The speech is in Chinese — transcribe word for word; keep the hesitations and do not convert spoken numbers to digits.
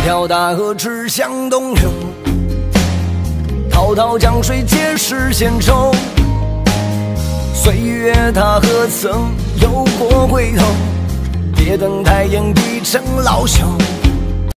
条大河直向东流，滔滔江水皆是闲愁。岁月它何曾有过回头？别等太阳低成老朽。